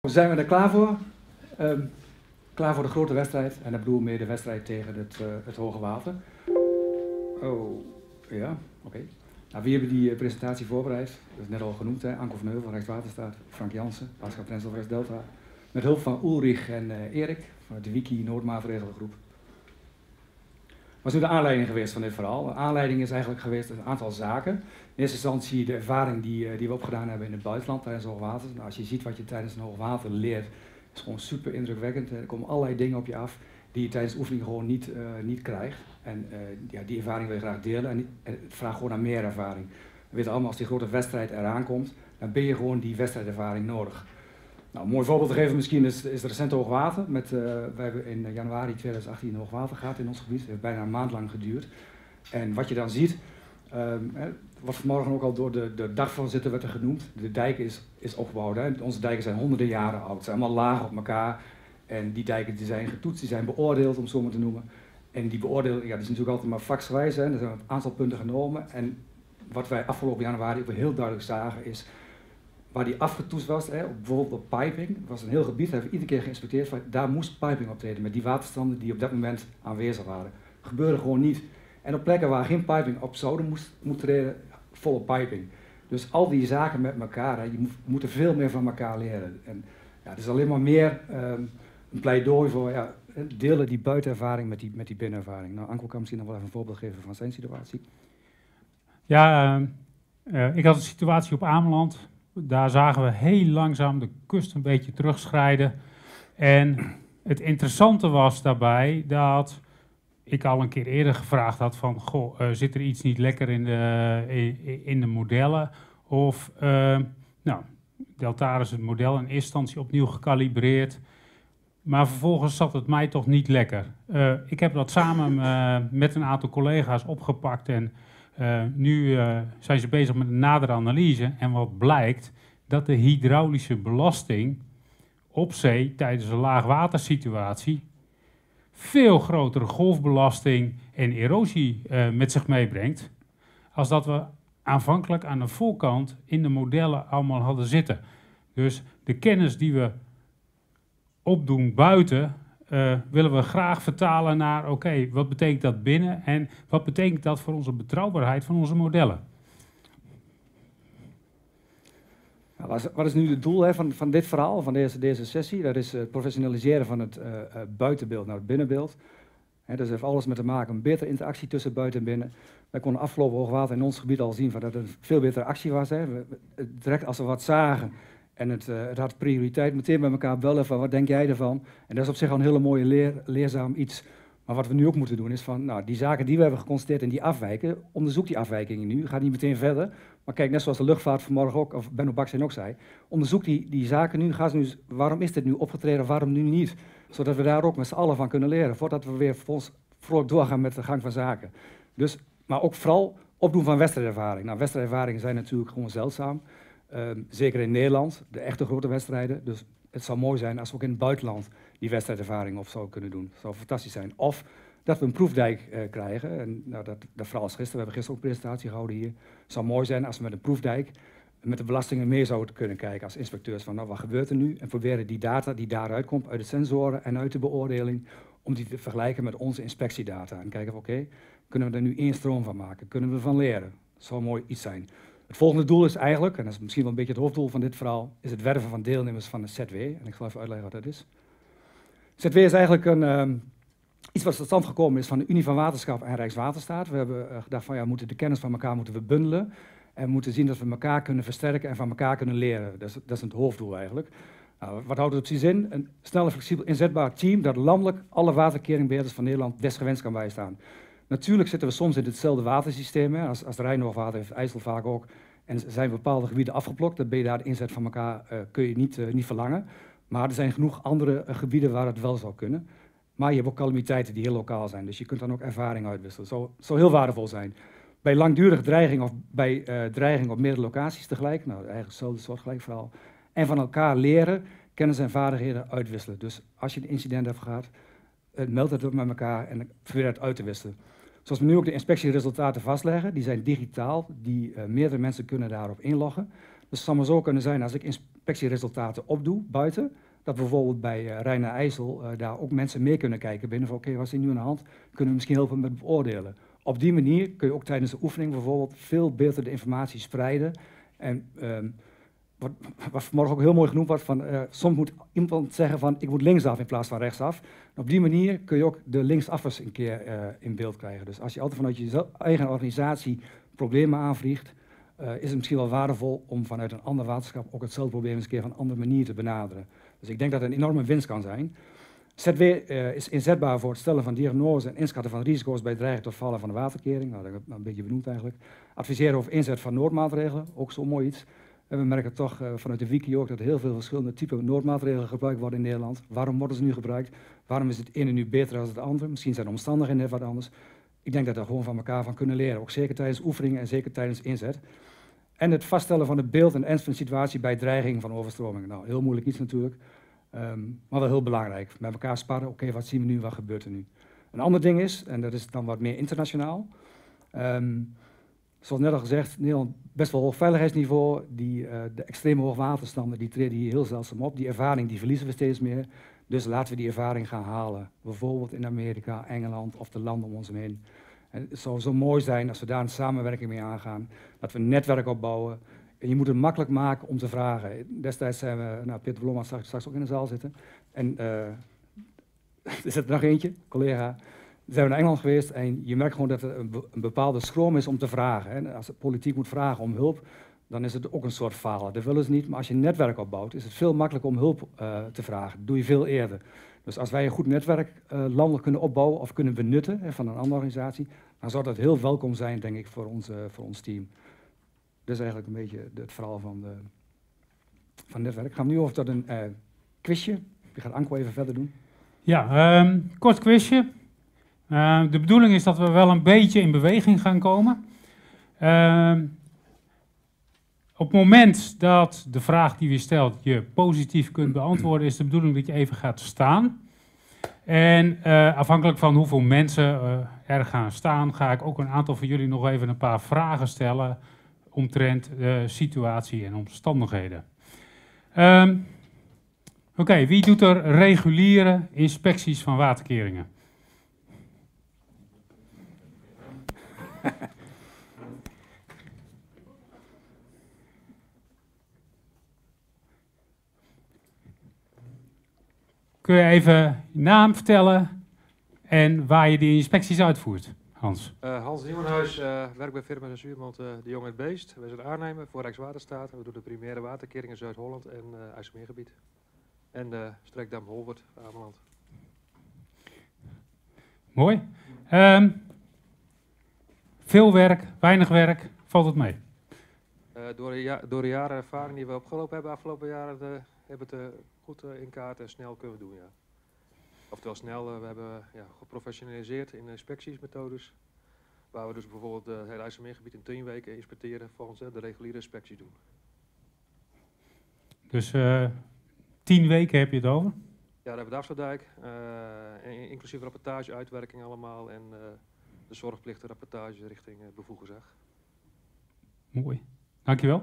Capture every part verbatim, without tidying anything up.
Zijn we er klaar voor? Um, klaar voor de grote wedstrijd. En dat bedoel ik meer de wedstrijd tegen het, uh, het hoge water. Oh, ja, oké. Okay. Nou, wie hebben die uh, presentatie voorbereid? Dat is net al genoemd, hè? Anko van Heuvel, Rijkswaterstaat, Frank Jansen, Pascal Prensel, West-Delta. Met hulp van Ulrich en uh, Erik, van de Wiki Noordmaatregelengroep. Wat is nu de aanleiding geweest van dit verhaal? De aanleiding is eigenlijk geweest een aantal zaken. In eerste instantie de ervaring die, uh, die we opgedaan hebben in het buitenland tijdens hoogwater. Nou, als je ziet wat je tijdens een hoogwater leert, is gewoon super indrukwekkend. Er komen allerlei dingen op je af die je tijdens de oefening gewoon niet, uh, niet krijgt. En uh, ja, die ervaring wil je graag delen en, en het vraagt gewoon naar meer ervaring. We weten allemaal, als die grote wedstrijd eraan komt, dan ben je gewoon die wedstrijdervaring nodig. Nou, een mooi voorbeeld te geven misschien is, is de recente hoogwater. Met, uh, we hebben in januari tweeduizend achttien hoogwater gehad in ons gebied. Het heeft bijna een maand lang geduurd. En wat je dan ziet, um, hè, wat vanmorgen ook al door de, de dagvoorzitter werd er genoemd, de dijk is, is opgebouwd. Hè. Onze dijken zijn honderden jaren oud, ze zijn allemaal laag op elkaar. En die dijken die zijn getoetst, die zijn beoordeeld, om het zo maar te noemen. En die beoordeling, ja, die is natuurlijk altijd maar vaksgewijs. Hè. Er zijn een aantal punten genomen. En wat wij afgelopen januari ook heel duidelijk zagen is, waar die afgetoetst was, hè, bijvoorbeeld op piping, was een heel gebied, hebben we iedere keer geïnspecteerd, van, daar moest piping optreden met die waterstanden die op dat moment aanwezig waren. Dat gebeurde gewoon niet. En op plekken waar geen piping op zouden moest, moet treden, volle piping. Dus al die zaken met elkaar, hè, je moet, moet er veel meer van elkaar leren. En ja, het is alleen maar meer um, een pleidooi voor, ja, delen die buitenervaring met die, met die binnenervaring. Nou, Anko kan misschien nog wel even een voorbeeld geven van zijn situatie. Ja, uh, uh, ik had een situatie op Ameland. Daar zagen we heel langzaam de kust een beetje terugschrijden. En het interessante was daarbij dat ik al een keer eerder gevraagd had van, goh, uh, zit er iets niet lekker in de, in, in de modellen? Of, uh, nou, Deltaris het model in eerste instantie opnieuw gekalibreerd. Maar vervolgens zat het mij toch niet lekker. Uh, ik heb dat samen uh, met een aantal collega's opgepakt en Uh, nu uh, zijn ze bezig met een nadere analyse en wat blijkt, dat de hydraulische belasting op zee tijdens een laagwatersituatie veel grotere golfbelasting en erosie uh, met zich meebrengt, als dat we aanvankelijk aan de voorkant in de modellen allemaal hadden zitten. Dus de kennis die we opdoen buiten, Uh, willen we graag vertalen naar, oké, okay, wat betekent dat binnen en wat betekent dat voor onze betrouwbaarheid van onze modellen? Nou, wat, is, wat is nu het doel hè, van, van dit verhaal, van deze, deze sessie? Dat is het uh, professionaliseren van het uh, uh, buitenbeeld naar het binnenbeeld. Hè, dus heeft alles met te maken een betere interactie tussen buiten en binnen. Wij konden afgelopen hoogwater in ons gebied al zien van dat er veel betere actie was. Hè. We, we, direct als we wat zagen, en het, uh, het had prioriteit, meteen bij elkaar bellen van wat denk jij ervan? En dat is op zich al een hele mooie leer, leerzaam iets. Maar wat we nu ook moeten doen is van, nou, die zaken die we hebben geconstateerd en die afwijken, onderzoek die afwijkingen nu. Ga niet meteen verder, maar kijk, net zoals de luchtvaart vanmorgen ook, of Benno Baksen ook zei, onderzoek die, die zaken nu, ga ze nu, waarom is dit nu opgetreden, waarom nu niet? Zodat we daar ook met z'n allen van kunnen leren, voordat we weer voor ons vrolijk doorgaan met de gang van zaken. Dus, maar ook vooral opdoen van wedstrijdervaring. Nou, wedstrijdervaringen zijn natuurlijk gewoon zeldzaam. Um, zeker in Nederland, de echte grote wedstrijden. Dus het zou mooi zijn als we ook in het buitenland die wedstrijdervaring op zouden kunnen doen. Dat zou fantastisch zijn. Of dat we een proefdijk uh, krijgen. En nou, dat, dat vooral als gisteren, we hebben gisteren ook een presentatie gehouden hier. Het zou mooi zijn als we met een proefdijk met de belastingen mee zouden kunnen kijken als inspecteurs van nou, wat gebeurt er nu? En proberen die data die daaruit komt, uit de sensoren en uit de beoordeling, om die te vergelijken met onze inspectiedata. En kijken of oké, okay, kunnen we er nu één stroom van maken? Kunnen we ervan leren? Dat zou mooi iets zijn. Het volgende doel is eigenlijk, en dat is misschien wel een beetje het hoofddoel van dit verhaal, is het werven van deelnemers van de Z W. En ik zal even uitleggen wat dat is. Z W is eigenlijk een, um, iets wat tot stand gekomen is van de Unie van Waterschap en Rijkswaterstaat. We hebben uh, gedacht van ja, we moeten de kennis van elkaar moeten we bundelen. En we moeten zien dat we elkaar kunnen versterken en van elkaar kunnen leren. Dat is, dat is het hoofddoel eigenlijk. Nou, wat houdt het precies in? Een snel en flexibel inzetbaar team dat landelijk alle waterkeringbeheerders van Nederland desgewenst kan bijstaan. Natuurlijk zitten we soms in hetzelfde watersysteem. Hè. Als, als de Rijnhoogwater heeft IJssel vaak ook. En er zijn bepaalde gebieden afgeplokt. Dan ben je daar de inzet van elkaar uh, kun je niet, uh, niet verlangen. Maar er zijn genoeg andere uh, gebieden waar het wel zou kunnen. Maar je hebt ook calamiteiten die heel lokaal zijn. Dus je kunt dan ook ervaring uitwisselen. Dat zou, zou heel waardevol zijn. Bij langdurige dreiging of bij uh, dreiging op meerdere locaties tegelijk. Nou, eigenlijk hetzelfde soort gelijk verhaal. En van elkaar leren, kennis en vaardigheden uitwisselen. Dus als je een incident hebt gehad, uh, meld het ook met elkaar en probeer het uit te wisselen. Zoals we nu ook de inspectieresultaten vastleggen, die zijn digitaal, die uh, meerdere mensen kunnen daarop inloggen. Dus het zou maar zo kunnen zijn, als ik inspectieresultaten opdoe buiten, dat bijvoorbeeld bij uh, Rijn en IJssel uh, daar ook mensen mee kunnen kijken binnen van oké, okay, wat is er nu aan de hand? Kunnen we misschien helpen met beoordelen. Op die manier kun je ook tijdens de oefening bijvoorbeeld veel beter de informatie spreiden. En um, wat, wat vanmorgen ook heel mooi genoemd wordt, van, uh, soms moet iemand zeggen van ik moet linksaf in plaats van rechtsaf. En op die manier kun je ook de linksafers een keer uh, in beeld krijgen. Dus als je altijd vanuit je eigen organisatie problemen aanvliegt, uh, is het misschien wel waardevol om vanuit een ander waterschap ook hetzelfde probleem eens een keer van een andere manier te benaderen. Dus ik denk dat het een enorme winst kan zijn. Z W uh, is inzetbaar voor het stellen van diagnose en inschatten van risico's bij dreiging tot vallen van de waterkering. Nou, dat heb ik een beetje benoemd eigenlijk. Adviseren over inzet van noodmaatregelen, ook zo mooi iets. En we merken toch uh, vanuit de wiki ook dat heel veel verschillende typen noodmaatregelen gebruikt worden in Nederland. Waarom worden ze nu gebruikt? Waarom is het ene nu beter dan het andere? Misschien zijn de omstandigheden net wat anders. Ik denk dat we daar gewoon van elkaar van kunnen leren, ook zeker tijdens oefeningen en zeker tijdens inzet. En het vaststellen van het beeld en ernst van de situatie bij dreiging van overstromingen. Nou, heel moeilijk iets natuurlijk. Um, maar wel heel belangrijk. Met elkaar sparren, oké, okay, wat zien we nu, wat gebeurt er nu? Een ander ding is, en dat is dan wat meer internationaal. Um, zoals net al gezegd, Nederland best wel hoog veiligheidsniveau. Die, uh, de extreme hoogwaterstanden die treden hier heel zeldzaam op. Die ervaring die verliezen we steeds meer. Dus laten we die ervaring gaan halen. Bijvoorbeeld in Amerika, Engeland of de landen om ons heen. En het zou zo mooi zijn als we daar een samenwerking mee aangaan. Dat we een netwerk opbouwen. En je moet het makkelijk maken om te vragen. Destijds zijn we, nou, Peter Blom straks, straks ook in de zaal zitten. En uh, er zit er nog eentje, collega. We zijn naar Engeland geweest en je merkt gewoon dat er een, be een bepaalde schroom is om te vragen. Hè. Als de politiek moet vragen om hulp, dan is het ook een soort falen. Dat willen ze niet, maar als je een netwerk opbouwt, is het veel makkelijker om hulp uh, te vragen. Dat doe je veel eerder. Dus als wij een goed netwerk uh, landelijk kunnen opbouwen of kunnen benutten hè, van een andere organisatie, dan zou dat heel welkom zijn, denk ik, voor ons, uh, voor ons team. Dat is eigenlijk een beetje het verhaal van, de, van het netwerk. Ik ga nu over tot een uh, quizje. Die gaat Anko even verder doen. Ja, um, kort quizje. Uh, de bedoeling is dat we wel een beetje in beweging gaan komen. Uh, op het moment dat de vraag die je stelt je positief kunt beantwoorden, is de bedoeling dat je even gaat staan. En uh, afhankelijk van hoeveel mensen uh, er gaan staan, ga ik ook een aantal van jullie nog even een paar vragen stellen omtrent de situatie en omstandigheden. Um, Oké, okay, wie doet er reguliere inspecties van waterkeringen? Kun je even je naam vertellen en waar je die inspecties uitvoert, Hans? Uh, Hans Nieuwenhuis, uh, werk bij firma en Zuurmond uh, De Jong en het Beest. Wij zijn aannemer voor Rijkswaterstaat. We doen de primaire waterkering in Zuid-Holland en uh, IJsselmeergebied. En uh, Streekdam-Holwert, Ameland. Mooi. Um, veel werk, weinig werk, valt het mee? Uh, door, de ja, door de jaren ervaring die we opgelopen hebben afgelopen jaren, de, hebben we het uh, goed uh, in kaart en snel kunnen doen, ja. Oftewel snel, uh, we hebben ja, geprofessionaliseerd in inspectiesmethodes. Waar we dus bijvoorbeeld uh, het hele IJsselmeergebied in tien weken inspecteren volgens uh, de reguliere inspecties doen. Dus uh, tien weken heb je het over? Ja, daar hebben we de Afsluitdijk, uh, inclusief rapportage, uitwerking allemaal en uh, de zorgplichten rapportage richting uh, bevoegenzag. Mooi, dankjewel.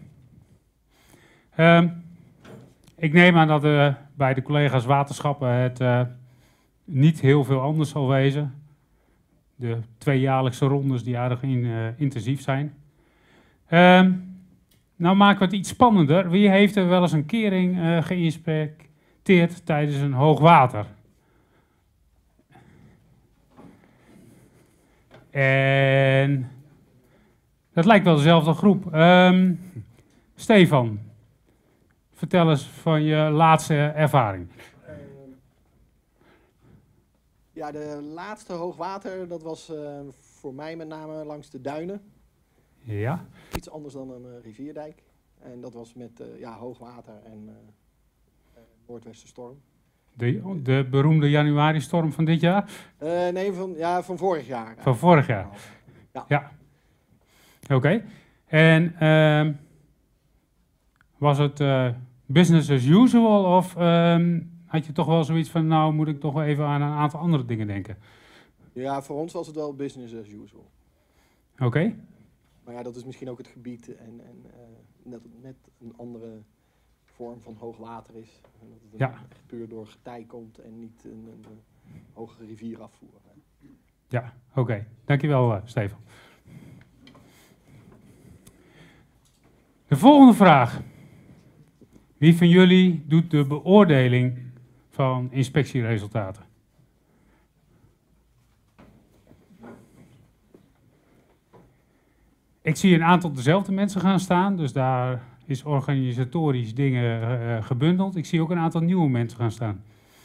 Um, ik neem aan dat uh, bij de collega's waterschappen het uh, niet heel veel anders zal wezen. De tweejaarlijkse rondes die aardig in, uh, intensief zijn. Um, nou maken we het iets spannender. Wie heeft er wel eens een kering uh, geïnspecteerd tijdens een hoogwater? En dat lijkt wel dezelfde groep. Um, Stefan, vertel eens van je laatste ervaring. Uh, ja, de laatste hoogwater, dat was uh, voor mij met name langs de duinen. Ja. Iets anders dan een uh, rivierdijk. En dat was met uh, ja, hoogwater en uh, uh, noordwestenstorm. De, de beroemde januari-storm van dit jaar? Uh, nee, van, ja, van vorig jaar. Van vorig jaar? Ja. Ja. Oké. Okay. En uh, was het uh, business as usual of uh, had je toch wel zoiets van, nou moet ik toch wel even aan een aantal andere dingen denken? Ja, voor ons was het wel business as usual. Oké. Okay. Maar ja, dat is misschien ook het gebied en, en uh, net, net een andere vorm van hoogwater is. En dat het Ja. echt puur door getij komt en niet een, een, een hogere rivier afvoeren. Ja, oké. Okay. Dankjewel, uh, Stefan. De volgende vraag. Wie van jullie doet de beoordeling van inspectieresultaten? Ik zie een aantal dezelfde mensen gaan staan, dus daar is organisatorisch dingen uh, gebundeld. Ik zie ook een aantal nieuwe mensen gaan staan.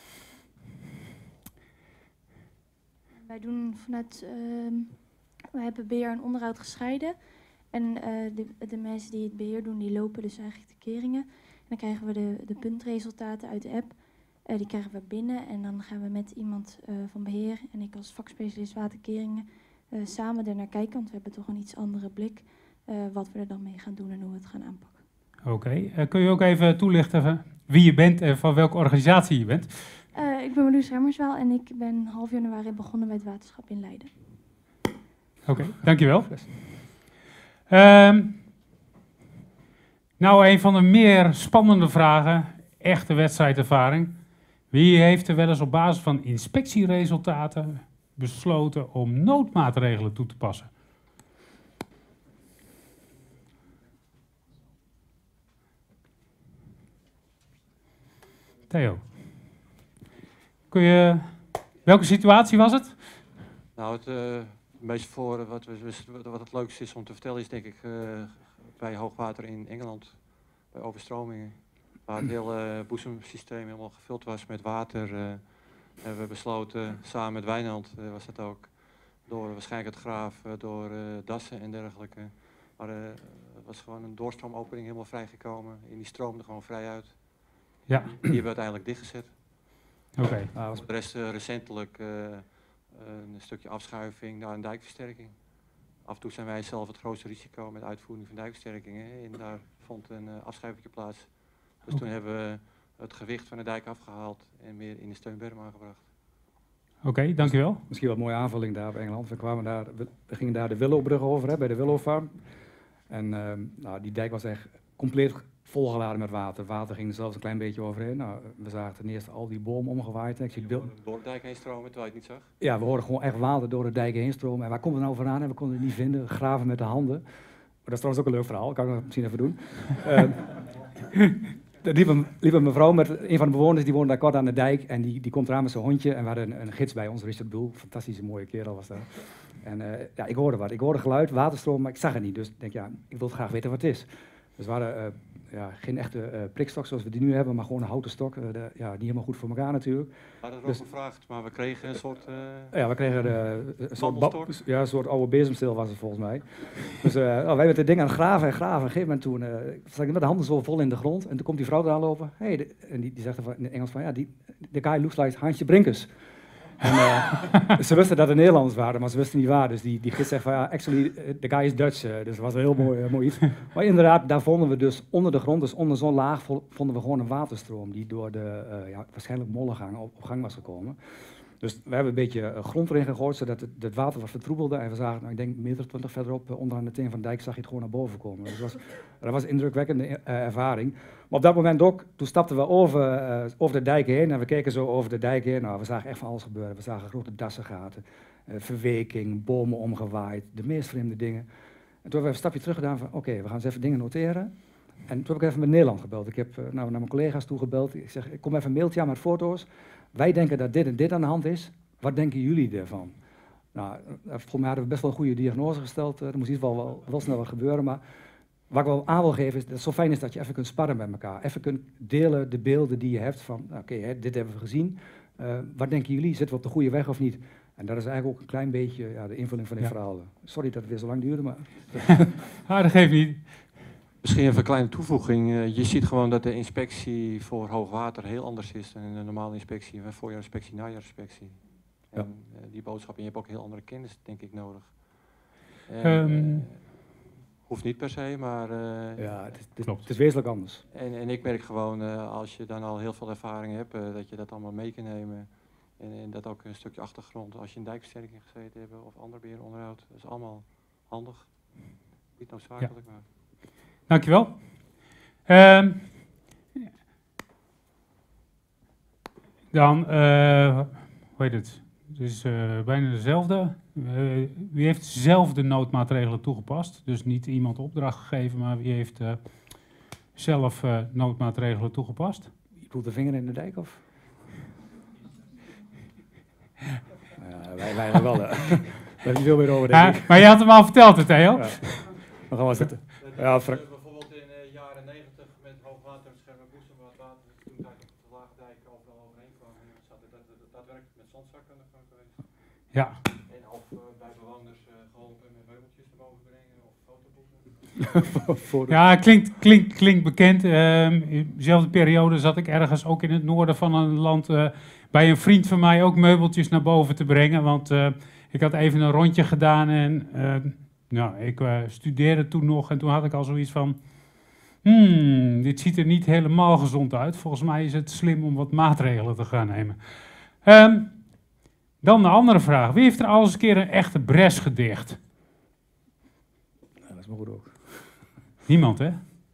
Wij doen vanuit, uh, we hebben beheer en onderhoud gescheiden. En uh, de, de mensen die het beheer doen, die lopen dus eigenlijk de keringen. En dan krijgen we de, de puntresultaten uit de app. Uh, die krijgen we binnen en dan gaan we met iemand uh, van beheer en ik als vakspecialist waterkeringen uh, samen er naar kijken. Want we hebben toch een iets andere blik uh, wat we er dan mee gaan doen en hoe we het gaan aanpakken. Oké, okay. uh, kun je ook even toelichten wie je bent en van welke organisatie je bent? Uh, ik ben Marloes Remmerswaal en ik ben half januari begonnen met waterschap in Leiden. Oké, okay, dankjewel. Um, nou, een van de meer spannende vragen, echte wedstrijdervaring. Wie heeft er wel eens op basis van inspectieresultaten besloten om noodmaatregelen toe te passen? Theo. Kun je, welke situatie was het? Nou, het uh, meest voor wat, we, wat het leukste is om te vertellen is denk ik uh, bij hoogwater in Engeland, bij overstromingen, waar het hele boezemsysteem helemaal gevuld was met water. Uh, hebben we besloten, samen met Wijnand uh, was dat ook, door waarschijnlijk het graaf, uh, door uh, dassen en dergelijke. Maar uh, het was gewoon een doorstroomopening helemaal vrijgekomen en die stroomde gewoon vrij uit. Ja. Die hebben we uiteindelijk dichtgezet. Oké. Okay. Uh, voor de rest uh, recentelijk uh, een stukje afschuiving naar een dijkversterking. Af en toe zijn wij zelf het grootste risico met uitvoering van dijkversterkingen. En daar vond een uh, afschuiving plaats. Dus okay. Toen hebben we het gewicht van de dijk afgehaald en meer in de steunberm aangebracht. Oké, okay, dankjewel. Misschien wat een mooie aanvulling daar op Engeland. We, kwamen daar, we, we gingen daar de Willowbrug over, hè, bij de Willow Farm. En uh, nou, die dijk was echt compleet volgeladen met water. Water ging er zelfs een klein beetje overheen. Nou, we zagen ten eerste al die bomen omgewaaid. Ik zie beeld... Door de dijk heen stromen, terwijl je het niet zag? Ja, we hoorden gewoon echt water door de dijk heen stromen. En waar komt het nou vandaan? En we konden het niet vinden. Graven met de handen. Maar dat is trouwens ook een leuk verhaal. Dat kan ik nog misschien even doen. uh, er liep een, liep een mevrouw met een van de bewoners, die woonde daar kort aan de dijk. En die, die komt eraan met zijn hondje. En we hadden een, een gids bij ons, Richard Boel. Fantastische mooie kerel was dat. En uh, ja, ik hoorde wat. Ik hoorde geluid, waterstroom, maar ik zag het niet. Dus ik denk, ja, ik wil graag weten wat het is. Dus we hadden uh, ja, geen echte uh, prikstok zoals we die nu hebben, maar gewoon een houten stok. Uh, de, ja, niet helemaal goed voor elkaar natuurlijk. We hadden er dus, ook gevraagd, maar we kregen een soort... Uh, ja, we kregen uh, een, soort ja, een soort oude bezemsteel was het volgens mij. Dus uh, oh, wij met het ding aan het graven en graven. Op een gegeven moment toen uh, zat ik met de handen zo vol in de grond. En toen komt die vrouw eraan lopen. Hey, de, en die, die zegt in het Engels van, ja, die, the guy looks like Hansje Brinkers. En, uh, ze wisten dat het Nederlanders waren, maar ze wisten niet waar. Dus die, die gids zegt van, ja, actually, the guy is Dutch. Uh, dus dat was een heel mooi, uh, mooi iets. Maar inderdaad, daar vonden we dus onder de grond, dus onder zo'n laag, vonden we gewoon een waterstroom die door de, uh, ja, waarschijnlijk mollengang op, op gang was gekomen. Dus we hebben een beetje uh, grond erin gegooid, zodat het, het water wat vertroebelde. En we zagen, nou, ik denk een meter twintig verderop, uh, onderaan de teen van de dijk, zag je het gewoon naar boven komen. Dus dat was, dat was een indrukwekkende uh, ervaring. Maar op dat moment ook, toen stapten we over, uh, over de dijk heen en we keken zo over de dijk heen. Nou, we zagen echt van alles gebeuren. We zagen grote dassengaten, uh, verweking, bomen omgewaaid, de meest vreemde dingen. En toen hebben we een stapje terug gedaan van, oké, okay, we gaan eens even dingen noteren. En toen heb ik even met Nederland gebeld. Ik heb uh, nou, naar mijn collega's toe gebeld. Ik zeg, ik kom even een mailtje aan met foto's. Wij denken dat dit en dit aan de hand is. Wat denken jullie ervan? Nou, volgens mij hadden we best wel een goede diagnose gesteld. Uh, er moest iets wel, wel, wel snel wat gebeuren, maar... Wat ik wel aan wil geven is dat het zo fijn is dat je even kunt sparren met elkaar. Even kunt delen de beelden die je hebt van, oké, okay, dit hebben we gezien. Uh, wat denken jullie? Zitten we op de goede weg of niet? En dat is eigenlijk ook een klein beetje ja, de invulling van dit ja. verhaal. Sorry dat het weer zo lang duurde, maar... ah, dat geeft niet. Misschien even een kleine toevoeging. Uh, je ziet gewoon dat de inspectie voor hoogwater heel anders is dan een normale inspectie. Een voorjaarinspectie, najaarinspectie. En ja. uh, die boodschap, en je hebt ook heel andere kennis, denk ik, nodig. En, um, uh, Hoeft niet per se, maar... Uh, ja, het is, het, Klopt. Het is wezenlijk anders. En, en ik merk gewoon, uh, als je dan al heel veel ervaring hebt, uh, dat je dat allemaal mee kan nemen. En, en dat ook een stukje achtergrond, als je een dijkversterking gezeten hebt of ander beheeronderhoud. Dat is allemaal handig. Niet noodzakelijk, ja. maar... Dankjewel. Uh, Dan, uh, hoe heet het? Het is uh, bijna dezelfde. Uh, wie heeft zelf de noodmaatregelen toegepast? Dus niet iemand opdracht gegeven, maar wie heeft uh, zelf uh, noodmaatregelen toegepast? Je bedoelt de vinger in de dijk, of? Ja, wij, wij wel. Uh, daar heb je veel meer over, denk ik. Uh, maar je had hem al verteld, hè, Theo? Ja. Dan gaan we zitten. Ja, Frank. Bijvoorbeeld in de uh, jaren negentig met hoogwaterschermen, boezem, wat water, toen daar op de lage dijk overal overheen kwam. Dat daadwerkelijk met zandzakken geweest. Ja. En of uh, bij bewoners uh, geholpen met meubeltjes te mogen brengen of fotoboeken. Ja, klinkt, klinkt, klinkt bekend. Uh, in dezelfde periode zat ik ergens ook in het noorden van een land uh, bij een vriend van mij ook meubeltjes naar boven te brengen. Want uh, ik had even een rondje gedaan en uh, nou, ik uh, studeerde toen nog en toen had ik al zoiets van, hmm, dit ziet er niet helemaal gezond uit. Volgens mij is het slim om wat maatregelen te gaan nemen. Um, dan de andere vraag. Wie heeft er al eens een keer een echte bres gedicht? Ja, dat is maar goed ook. Niemand, hè?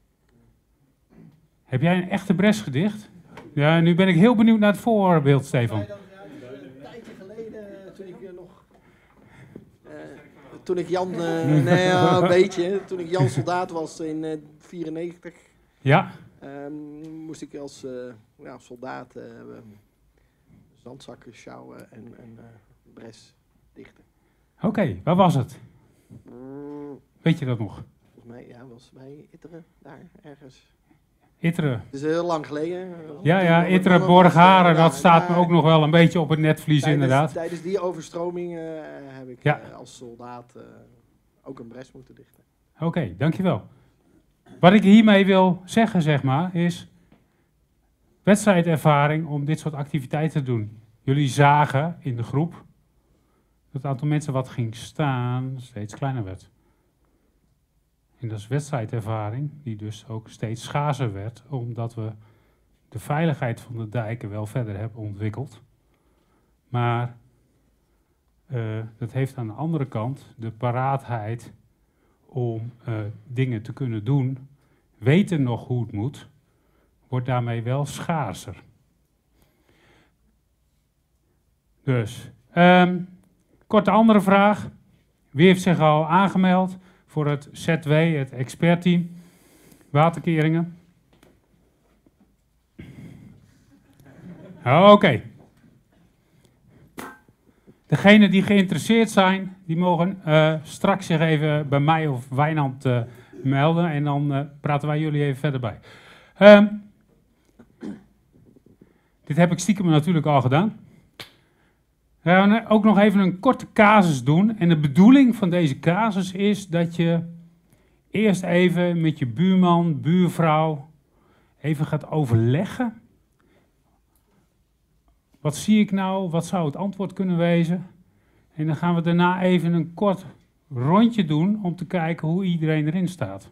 Heb jij een echte bres gedicht? Ja, nu ben ik heel benieuwd naar het voorbeeld, Stefan. Een tijdje geleden, toen ik nog... Uh, toen ik Jan... Uh, nee, ja, een beetje. Toen ik Jan soldaat was in uh, vierennegentig. Ja. Um, moest ik als uh, ja, soldaat uh, zandzakken sjouwen en, en uh, bres dichten. Oké, okay, waar was het? Mm. Weet je dat nog? Volgens mij, ja, was bij Itteren, daar ergens. Itteren. Het is heel lang geleden. Ja, ja, Itteren, Borgharen, dat staat me ook nog wel een beetje op het netvlies tijdens, inderdaad. Tijdens die overstroming uh, heb ik ja. uh, als soldaat uh, ook een bres moeten dichten. Oké, okay, dankjewel. Wat ik hiermee wil zeggen, zeg maar, is wedstrijdervaring om dit soort activiteiten te doen. Jullie zagen in de groep dat het aantal mensen wat ging staan steeds kleiner werd. En dat is wedstrijdervaring die dus ook steeds schaarser werd, omdat we de veiligheid van de dijken wel verder hebben ontwikkeld. Maar uh, dat heeft aan de andere kant de paraatheid om uh, dingen te kunnen doen, weten nog hoe het moet, wordt daarmee wel schaarser. Dus, um, korte andere vraag. Wie heeft zich al aangemeld voor het Z W, het expertteam, waterkeringen? Oké. Okay. Degenen die geïnteresseerd zijn, die mogen uh, straks zich even bij mij of Wijnand uh, melden en dan uh, praten wij jullie even verder bij. Um, dit heb ik stiekem natuurlijk al gedaan. We gaan ook nog even een korte casus doen. En de bedoeling van deze casus is dat je eerst even met je buurman, buurvrouw even gaat overleggen. Wat zie ik nou? Wat zou het antwoord kunnen wezen? En dan gaan we daarna even een kort rondje doen om te kijken hoe iedereen erin staat.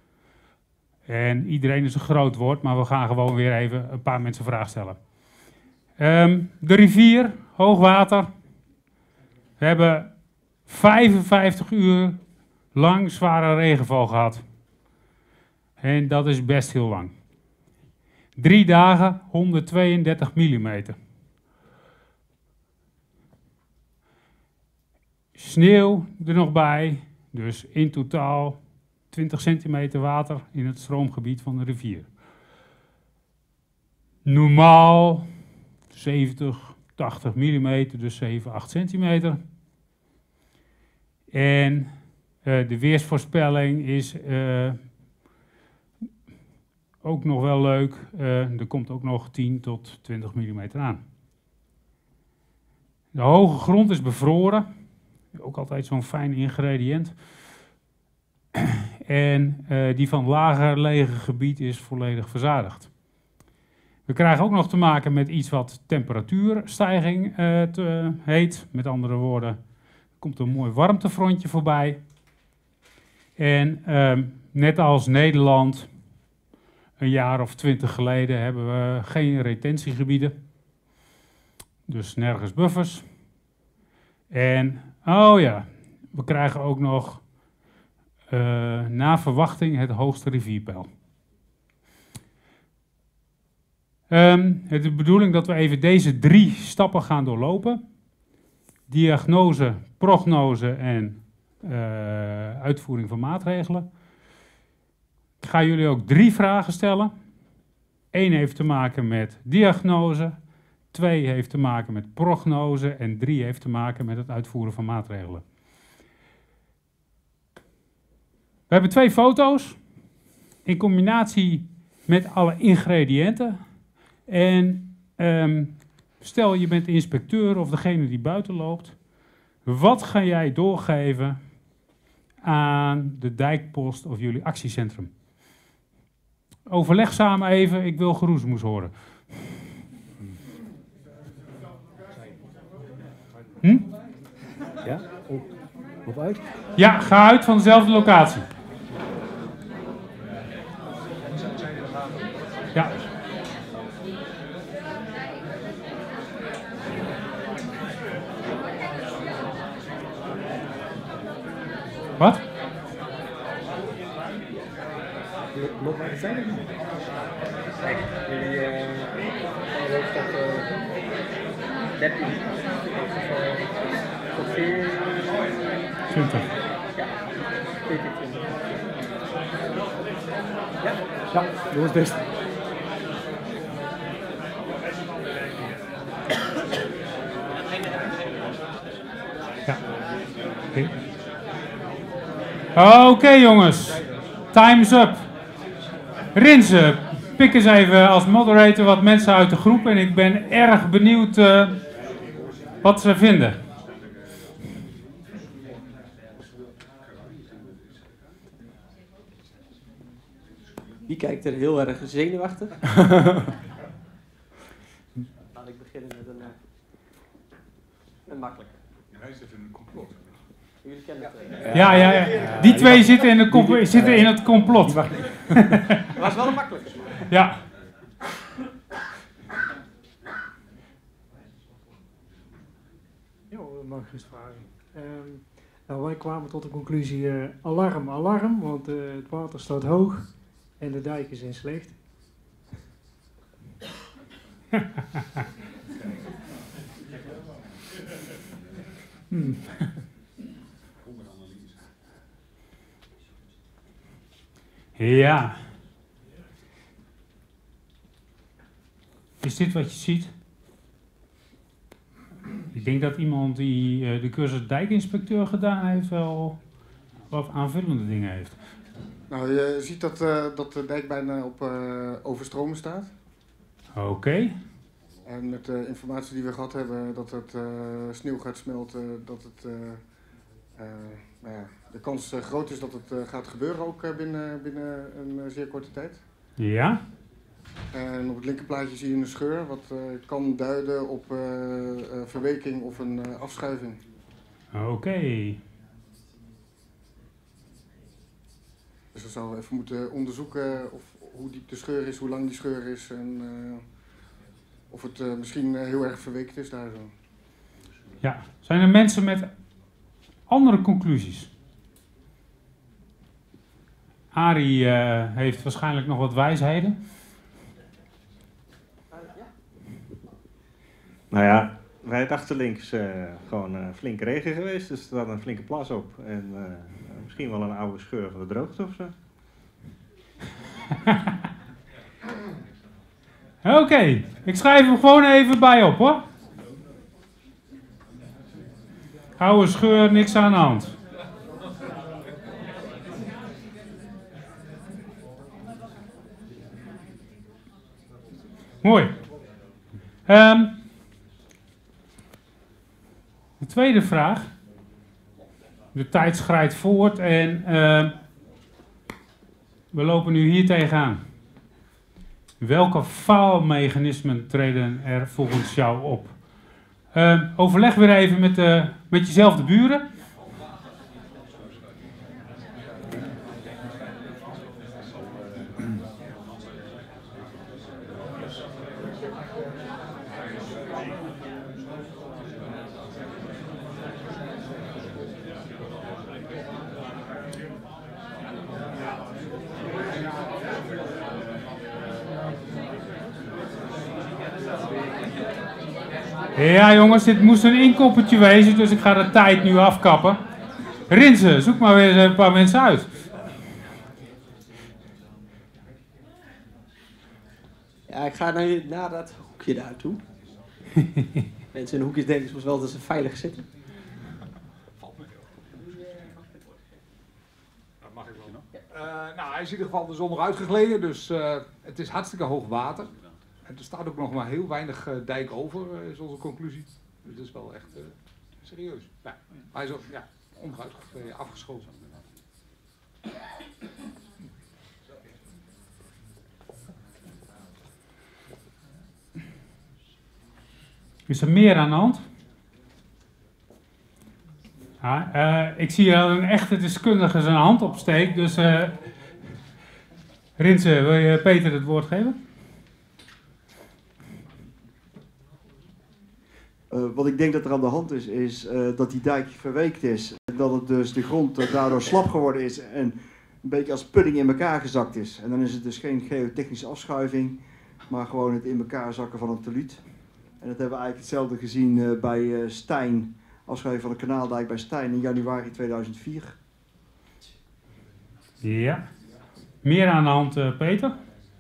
En iedereen is een groot woord, maar we gaan gewoon weer even een paar mensen vragen stellen. Um, de rivier, hoogwater. We hebben vijfenvijftig uur lang zware regenval gehad. En dat is best heel lang. Drie dagen, honderdtweeëndertig millimeter. Sneeuw er nog bij, dus in totaal twintig centimeter water in het stroomgebied van de rivier. Normaal zeventig, tachtig millimeter, dus zeven, acht centimeter. En uh, de weersvoorspelling is uh, ook nog wel leuk. Uh, er komt ook nog tien tot twintig millimeter aan. De hoge grond is bevroren. Ook altijd zo'n fijn ingrediënt. En uh, die van lager gelegen gebied is volledig verzadigd. We krijgen ook nog te maken met iets wat temperatuurstijging uh, te, heet. Met andere woorden, er komt een mooi warmtefrontje voorbij. En uh, net als Nederland, een jaar of twintig geleden, hebben we geen retentiegebieden. Dus nergens buffers. En, oh ja, we krijgen ook nog uh, na verwachting het hoogste rivierpeil. Um, het is de bedoeling dat we even deze drie stappen gaan doorlopen. Diagnose, prognose en uh, uitvoering van maatregelen. Ik ga jullie ook drie vragen stellen. Eén heeft te maken met diagnose, twee heeft te maken met prognose en drie heeft te maken met het uitvoeren van maatregelen. We hebben twee foto's in combinatie met alle ingrediënten. En um, stel je bent inspecteur of degene die buiten loopt. Wat ga jij doorgeven aan de dijkpost of jullie actiecentrum? Overleg samen even, ik wil geroezemoes horen. Hm? Ja? Oh, loop uit. Ja, ga uit van dezelfde locatie. Ja. Wat? Loop uit de tijd. Kijk, jullie uh, loopt tot uh, dertien tot vier. twintig. Ja, veertien, twintig. Ja, ja, doe ons best. Ja. Oké, okay. okay, jongens. Time's up. Rinse, pik eens even als moderator wat mensen uit de groep en ik ben erg benieuwd uh, wat ze vinden. Wie kijkt er heel erg zenuwachtig? Laat ik beginnen met een, uh, een makkelijke. Hij zit in een complot. Jullie kennen het. Uh, ja, ja, ja. Die twee zitten in, de zitten in het complot. Dat was wel een makkelijke. Ja. Ja, mag ik eens vragen. Um, nou, wij kwamen tot de conclusie, uh, alarm, alarm, want uh, het water staat hoog en de dijken zijn slecht. hmm. Ja. Is dit wat je ziet? Ik denk dat iemand die uh, de cursus dijkinspecteur gedaan heeft wel wat aanvullende dingen heeft. Nou, je ziet dat, uh, dat de dijk bijna op uh, overstromen staat. Oké. Okay. En met de informatie die we gehad hebben dat het uh, sneeuw gaat smelten, dat het, uh, uh, nou ja, de kans uh, groot is dat het uh, gaat gebeuren ook uh, binnen, binnen een uh, zeer korte tijd. Ja. En op het linkerplaatje zie je een scheur, wat uh, kan duiden op uh, uh, verweking of een uh, afschuiving. Oké. Okay. Dus we zouden even moeten onderzoeken of, hoe diep de scheur is, hoe lang die scheur is en uh, of het uh, misschien uh, heel erg verweekt is daar zo. Ja, zijn er mensen met andere conclusies? Arie uh, heeft waarschijnlijk nog wat wijsheden. Nou ja, wij dachten links uh, gewoon uh, flink regen geweest, dus er staat een flinke plas op. En uh, misschien wel een oude scheur van de droogte of zo. Oké, okay, ik schrijf hem gewoon even bij op hoor. Oude scheur, niks aan de hand. Mooi. Um, de tweede vraag. De tijd schrijdt voort en uh, we lopen nu hier tegenaan. Welke faalmechanismen treden er volgens jou op? Uh, overleg weer even met, uh, met jezelf de buren. Ja jongens, dit moest een inkoppertje wezen, dus ik ga de tijd nu afkappen. Rinse, zoek maar weer een paar mensen uit. Ja, ik ga nu naar dat hoekje daar toe. Mensen in hoekjes denken soms wel dat ze veilig zitten. Uh, nou, hij is in ieder geval de zon eruit gegleden, dus uh, het is hartstikke hoog water. En er staat ook nog maar heel weinig uh, dijk over, uh, is onze conclusie. Dus het is wel echt uh, serieus. Ja, hij is ook ja, onderuit gegleden, afgeschoten. Is er meer aan de hand? Ja, uh, ik zie al een echte deskundige zijn hand opsteekt, dus uh, Rinse, wil je Peter het woord geven? Uh, wat ik denk dat er aan de hand is, is uh, dat die dijk verweekt is. Dat het dus de grond uh, daardoor slap geworden is en een beetje als pudding in elkaar gezakt is. En dan is het dus geen geotechnische afschuiving, maar gewoon het in elkaar zakken van een teluut. En dat hebben we eigenlijk hetzelfde gezien uh, bij uh, Stijn, afschuiving van de kanaaldijk bij Stijn in januari tweeduizend vier. Ja. Meer aan de hand, uh, Peter?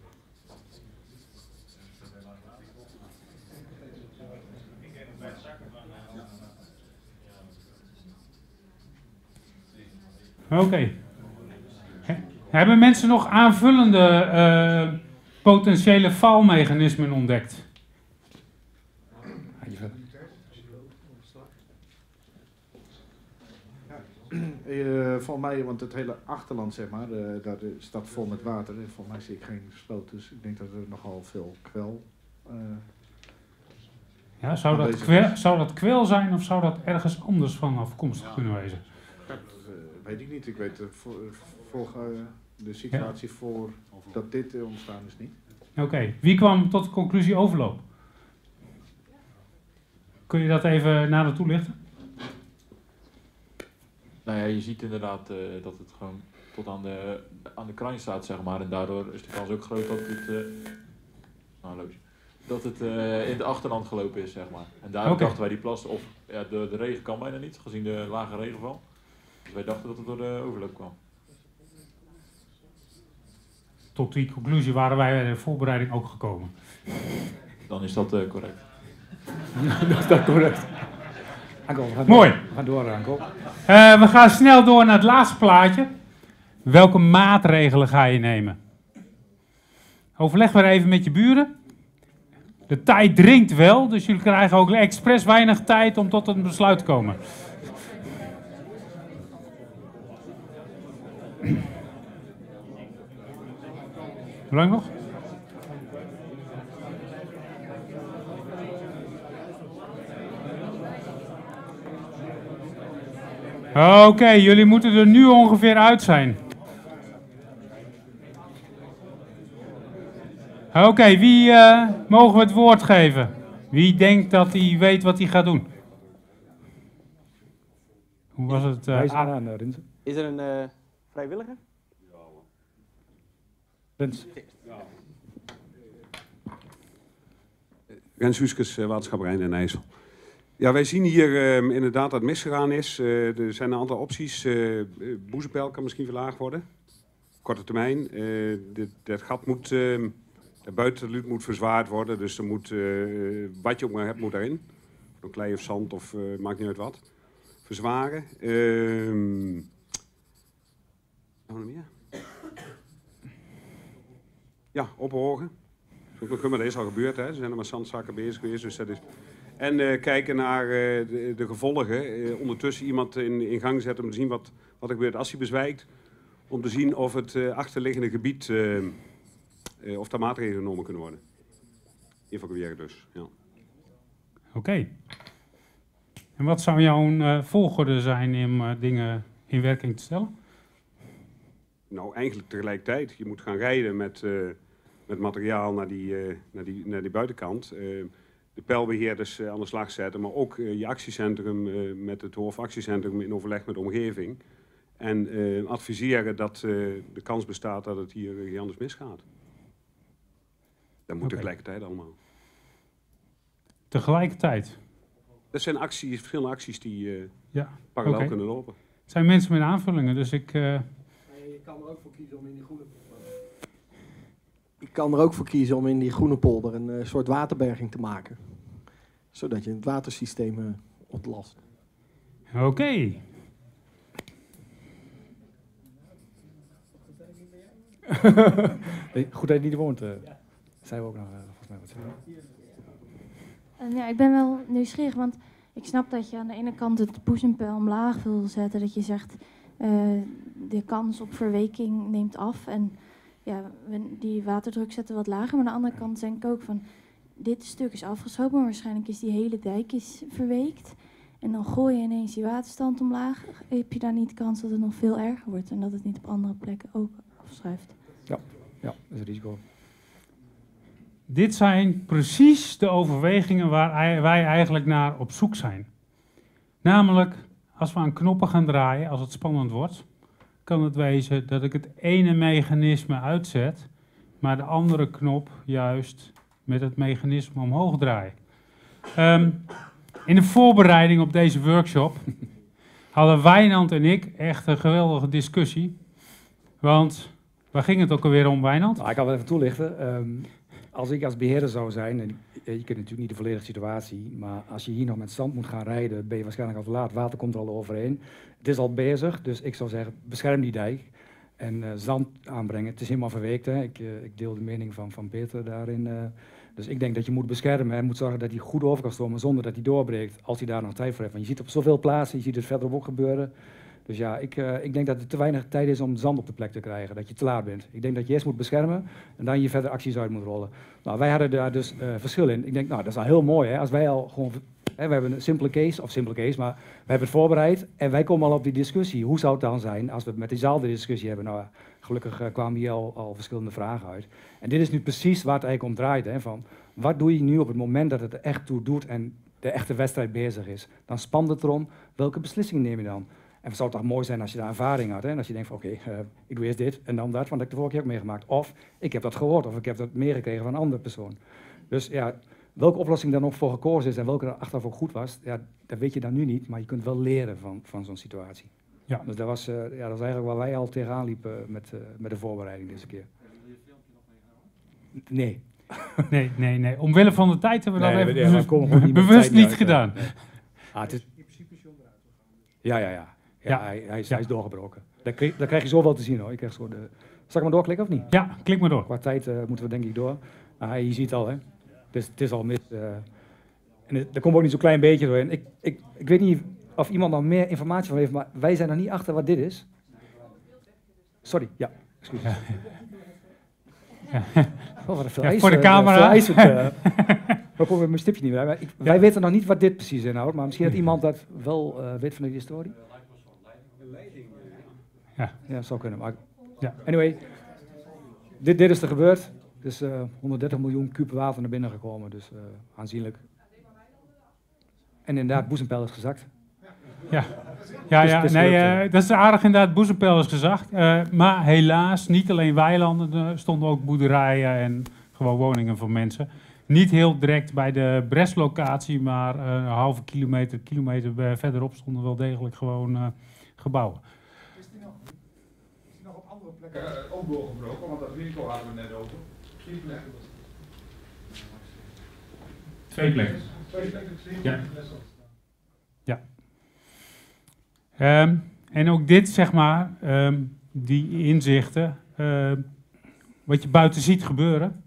Oké. Okay. Hebben mensen nog aanvullende uh, potentiële faalmechanismen ontdekt? Uh, volgens mij, want het hele achterland, zeg maar, uh, daar staat vol met water. En volgens mij zie ik geen sloot, dus ik denk dat er nogal veel kwel... Uh, ja, zou dat, kwel, zou dat kwel zijn of zou dat ergens anders van afkomstig ja. kunnen wezen? Dat uh, weet ik niet. Ik weet uh, voor, voor uh, de situatie ja. voor dat dit uh, ontstaan is niet. Oké, okay. Wie kwam tot de conclusie overloop? Kun je dat even nader toelichten? Nou ja, je ziet inderdaad uh, dat het gewoon tot aan de, aan de kraan staat, zeg maar. En daardoor is de kans ook groot dat het, uh, nou, dat het uh, in de achterland gelopen is, zeg maar. En daarom okay. dachten wij die plas, of ja, de, de regen kan bijna niet, gezien de lage regenval. Dus wij dachten dat het door de overloop kwam. Tot die conclusie waren wij bij de voorbereiding ook gekomen. Dan is dat uh, correct. Dat is dat correct. Anko, we gaan Mooi. Door. We gaan door, Anko. Uh, we gaan snel door naar het laatste plaatje. Welke maatregelen ga je nemen? Overleg maar even met je buren. De tijd dringt wel, dus jullie krijgen ook expres weinig tijd om tot een besluit te komen. Hoe lang nog? Oké, okay, jullie moeten er nu ongeveer uit zijn. Oké, okay, wie uh, mogen we het woord geven? Wie denkt dat hij weet wat hij gaat doen? Hoe was het? Uh, aan, uh, Is er een uh, vrijwilliger? Ja. Rins. Rens Huskes, Waterschap Rijn en IJssel. Ja, wij zien hier uh, inderdaad dat het misgegaan is. Uh, er zijn een aantal opties. Uh, Boezepeil kan misschien verlaagd worden. Korte termijn. Uh, dit, dit gat moet, uh, het buitenluut moet verzwaard worden. Dus er moet, uh, wat je ook maar hebt, moet erin. Door klei of zand of uh, maakt niet uit wat. Verzwaren. Uh, wat nog meer? Ja, ophogen. Maar dat is al gebeurd, hè. Ze zijn er met zandzakken bezig geweest. Dus dat is... En uh, kijken naar uh, de, de gevolgen. Uh, ondertussen iemand in, in gang zetten om te zien wat, wat er gebeurt als hij bezwijkt. Om te zien of het uh, achterliggende gebied, uh, uh, of daar maatregelen genomen kunnen worden. Evacueren dus, ja. Oké. Okay. En wat zou jouw uh, volgorde zijn om uh, dingen in werking te stellen? Nou, eigenlijk tegelijkertijd. Je moet gaan rijden met, uh, met materiaal naar die, uh, naar die, naar die buitenkant. Uh, de pijlbeheerders uh, aan de slag zetten, maar ook uh, je actiecentrum uh, met het hoofdactiecentrum in overleg met de omgeving. En uh, adviseren dat uh, de kans bestaat dat het hier uh, anders misgaat. Dat moet okay. tegelijkertijd allemaal. Tegelijkertijd? Dat zijn acties, verschillende acties die uh, ja. parallel okay. kunnen lopen. Het zijn mensen met aanvullingen, dus ik... Uh... Je kan er ook voor kiezen om in die groene polder... Je kan er ook voor kiezen om in die groene polder een uh, soort waterberging te maken. Zodat je het watersysteem uh, ontlast. Oké. Okay. Goed dat je niet woont. Uh. Ja. Zijn we ook nog, uh, volgens mij wat zeggen. Uh, ja, ik ben wel nieuwsgierig, want ik snap dat je aan de ene kant het boezempeil omlaag wil zetten. Dat je zegt, uh, de kans op verweking neemt af. En ja, die waterdruk zetten wat lager. Maar aan de andere kant denk ik ook van, dit stuk is afgesloten, maar waarschijnlijk is die hele dijk is verweekt. En dan gooi je ineens die waterstand omlaag. Heb je daar niet de kans dat het nog veel erger wordt en dat het niet op andere plekken ook afschuift? Ja, ja, dat is een risico. Dit zijn precies de overwegingen waar wij eigenlijk naar op zoek zijn. Namelijk, als we aan knoppen gaan draaien, als het spannend wordt, kan het wezen dat ik het ene mechanisme uitzet, maar de andere knop juist met het mechanisme omhoog draai. Um, in de voorbereiding op deze workshop hadden Wijnand en ik echt een geweldige discussie. Want, waar ging het ook alweer om, Wijnand? Nou, ik kan wel even toelichten. Um, als ik als beheerder zou zijn, en je kent natuurlijk niet de volledige situatie, maar als je hier nog met zand moet gaan rijden, ben je waarschijnlijk al te laat. Water komt er al overheen. Het is al bezig, dus ik zou zeggen, bescherm die dijk. En uh, zand aanbrengen. Het is helemaal verweekt. Hè. Ik, uh, ik deel de mening van, van Peter daarin. Uh, dus ik denk dat je moet beschermen en moet zorgen dat hij goed over kan stromen zonder dat hij doorbreekt als hij daar nog tijd voor heeft. Want je ziet op zoveel plaatsen, je ziet het verderop ook gebeuren. Dus ja, ik, uh, ik denk dat het te weinig tijd is om zand op de plek te krijgen, dat je te laat bent. Ik denk dat je eerst moet beschermen en dan je verder acties uit moet rollen. Nou, wij hadden daar dus uh, verschil in. Ik denk, nou, dat is al heel mooi, hè, als wij al gewoon... Hè, we hebben een simpele case, of simpele case, maar we hebben het voorbereid en wij komen al op die discussie. Hoe zou het dan zijn als we met diezelfde discussie hebben? Nou, gelukkig uh, kwamen hier al, al verschillende vragen uit. En dit is nu precies waar het eigenlijk om draait, hè, van wat doe je nu op het moment dat het er echt toe doet en de echte wedstrijd bezig is? Dan spant het erom, welke beslissingen neem je dan? En het zou toch mooi zijn als je daar ervaring had. Hè? En als je denkt van oké, okay, uh, ik doe eerst dit en dan dat, want dat heb ik de vorige keer ook meegemaakt. Of ik heb dat gehoord, of ik heb dat meegekregen van een andere persoon. Dus ja, welke oplossing dan ook voor gekozen is en welke er achteraf ook goed was, ja, dat weet je dan nu niet, maar je kunt wel leren van, van zo'n situatie. Ja. Dus dat was, uh, ja, dat was eigenlijk waar wij al tegenaan liepen met, uh, met de voorbereiding deze keer. Hebben jullie je filmpje nog meegenomen? Nee. nee, nee, nee. Omwille van de tijd hebben we nee, dat nee, even nee, niet bewust niet uit, gedaan. Nee. Ah, het is... Ja, ja, ja. Ja, ja. Hij, hij, is, ja. hij is doorgebroken. Daar krijg, daar krijg je zoveel te zien hoor. Ik krijg zo de... Zal ik maar doorklikken of niet? Ja, klik maar door. Qua tijd uh, moeten we denk ik door. Ah, je ziet al hè. Het is, het is al mis. Uh, en het, er komt ook niet zo'n klein beetje doorheen. Ik, ik, ik weet niet of iemand nog meer informatie van heeft, maar wij zijn nog niet achter wat dit is. Sorry, ja. Excuses. Ja. Oh, wat een veel ja, ijs, voor de uh, camera. Ijs, uh, we komen met mijn stipje niet meer. Ik, wij weten nog niet wat dit precies inhoudt, maar misschien dat iemand dat wel uh, weet van de historie. Ja, ja, dat zou kunnen. Maar ja. Anyway, dit, dit is er gebeurd. Er is uh, honderddertig miljoen kuub water naar binnen gekomen, dus uh, aanzienlijk. En inderdaad, boezempeil is gezakt. Ja, ja, ja dus, nee, uh, dat is aardig inderdaad, boezempeil is gezakt. Uh, maar helaas, niet alleen weilanden, er stonden ook boerderijen en gewoon woningen voor mensen. Niet heel direct bij de Brest-locatie, maar uh, een halve kilometer, kilometer verderop stonden wel degelijk gewoon uh, gebouwen. Is die nog, is die nog op andere plekken uh, ook doorgebroken? Want dat risico hadden we net over. Twee plekken. Twee plekken. Twee plekken. Ja. Ja. Um, en ook dit, zeg maar, um, die inzichten, uh, wat je buiten ziet gebeuren.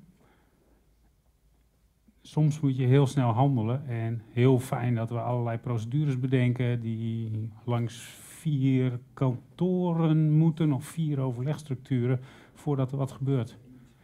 Soms moet je heel snel handelen en heel fijn dat we allerlei procedures bedenken die langs vier kantoren moeten of vier overlegstructuren voordat er wat gebeurt.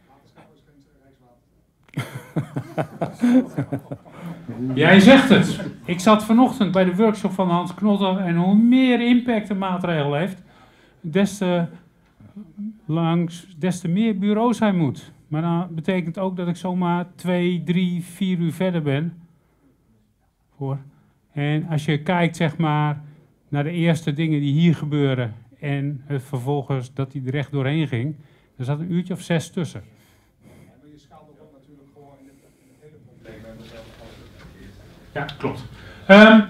Jij zegt het. Ik zat vanochtend bij de workshop van Hans Knotter en hoe meer impact een maatregel heeft, des te, langs, des te meer bureaus hij moet. Maar dat betekent ook dat ik zomaar twee, drie, vier uur verder ben. Voor. En als je kijkt zeg maar, naar de eerste dingen die hier gebeuren en het vervolgens dat hij er recht doorheen ging, er zat een uurtje of zes tussen. Ja, klopt. Um,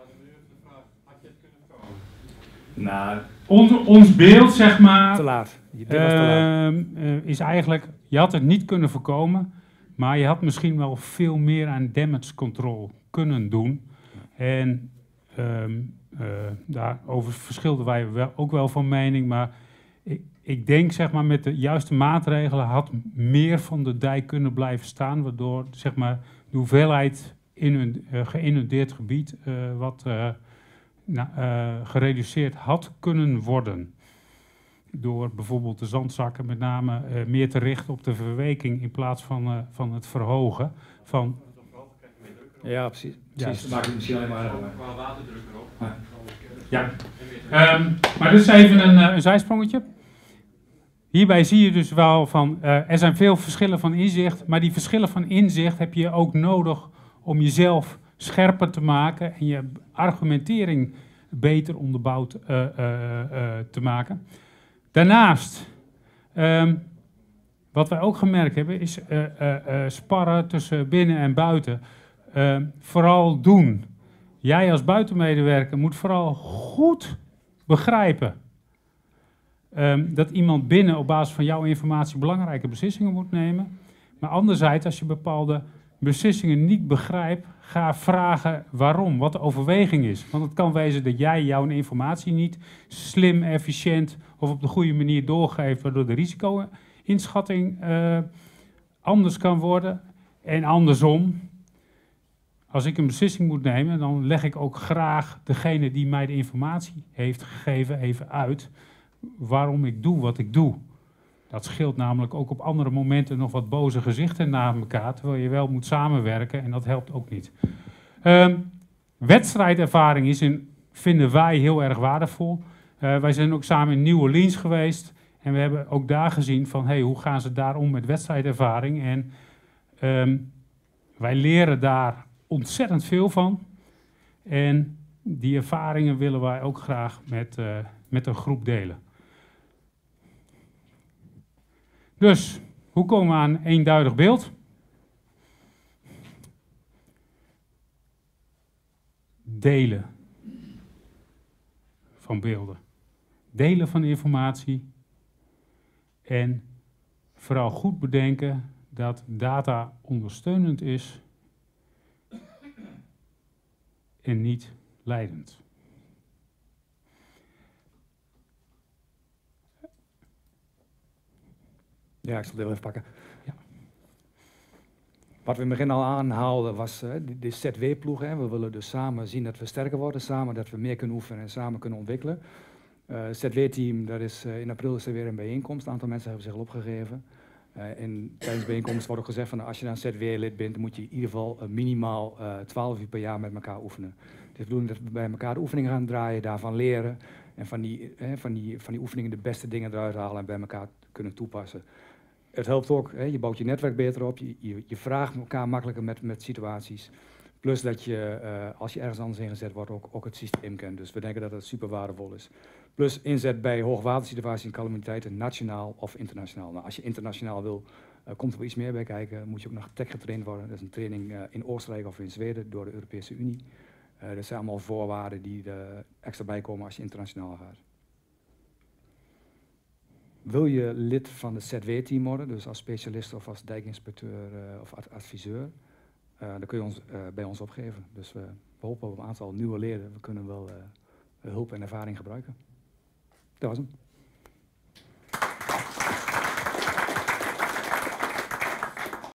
nou, on, ons beeld, zeg maar, te laat. Je beeld was te laat. Uh, uh, is eigenlijk, je had het niet kunnen voorkomen, maar je had misschien wel veel meer aan damage control kunnen doen. En um, uh, daarover verschilden wij wel, ook wel van mening, maar ik, ik denk, zeg maar, met de juiste maatregelen had meer van de dijk kunnen blijven staan, waardoor, zeg maar, de hoeveelheid in een uh, geïnundeerd gebied uh, wat uh, nou, uh, gereduceerd had kunnen worden. Door bijvoorbeeld de zandzakken met name uh, meer te richten op de verweking in plaats van, uh, van het verhogen van... Ja, precies. precies. Ja, dat maakt het misschien alleen maar qua waterdruk erop. Ja. Ja. Um, maar dit is even een, uh, een zijsprongetje. Hierbij zie je dus wel van, uh, er zijn veel verschillen van inzicht, maar die verschillen van inzicht heb je ook nodig om jezelf scherper te maken en je argumentering beter onderbouwd uh, uh, uh, te maken. Daarnaast, um, wat wij ook gemerkt hebben, is uh, uh, uh, sparren tussen binnen en buiten. Uh, vooral doen. Jij als buitenmedewerker moet vooral goed begrijpen um, dat iemand binnen op basis van jouw informatie belangrijke beslissingen moet nemen. Maar anderzijds, als je bepaalde beslissingen niet begrijpt, ga vragen waarom, wat de overweging is. Want het kan wezen dat jij jouw informatie niet slim, efficiënt of op de goede manier doorgeeft, waardoor de risico-inschatting uh, anders kan worden. En andersom, als ik een beslissing moet nemen, dan leg ik ook graag degene die mij de informatie heeft gegeven even uit waarom ik doe wat ik doe. Dat scheelt namelijk ook op andere momenten nog wat boze gezichten naar elkaar, terwijl je wel moet samenwerken en dat helpt ook niet. Um, wedstrijdervaring is in, vinden wij heel erg waardevol. Uh, wij zijn ook samen in New Orleans geweest en we hebben ook daar gezien van hey, hoe gaan ze daar om met wedstrijdervaring. En um, wij leren daar ontzettend veel van. En die ervaringen willen wij ook graag met, uh, met een groep delen. Dus, hoe komen we aan een eenduidig beeld? Delen van beelden. Delen van informatie. En vooral goed bedenken dat data ondersteunend is en niet leidend. Ja, ik zal het even pakken. Ja. Wat we in het begin al aanhaalden was uh, de, de Z W-ploeg. We willen dus samen zien dat we sterker worden, samen dat we meer kunnen oefenen en samen kunnen ontwikkelen. Uh, Z W-team, dat is, uh, in april is er weer een bijeenkomst. Een aantal mensen hebben zich al opgegeven. Uh, en tijdens de bijeenkomst wordt ook gezegd van als je dan Z W-lid bent, dan moet je in ieder geval uh, minimaal uh, twaalf uur per jaar met elkaar oefenen. Het is de bedoeling dat we bij elkaar de oefeningen gaan draaien, daarvan leren en van die, eh, van die, van die oefeningen de beste dingen eruit halen en bij elkaar kunnen toepassen. Het helpt ook, hè, je bouwt je netwerk beter op, je, je, je vraagt elkaar makkelijker met, met situaties. Plus dat je, uh, als je ergens anders ingezet wordt, ook, ook het systeem kent. Dus we denken dat dat super waardevol is. Plus inzet bij hoogwatersituaties en calamiteiten, nationaal of internationaal. Nou, als je internationaal wil, uh, komt er wel iets meer bij kijken. Moet je ook nog tech getraind worden. Dat is een training uh, in Oostenrijk of in Zweden door de Europese Unie. Uh, dat zijn allemaal voorwaarden die er extra bij komen als je internationaal gaat. Wil je lid van het Z W-team worden, dus als specialist of als dijkinspecteur uh, of ad adviseur, uh, dan kun je ons uh, bij ons opgeven. Dus uh, we hopen op een aantal nieuwe leden, we kunnen wel uh, hulp en ervaring gebruiken. Dat was hem.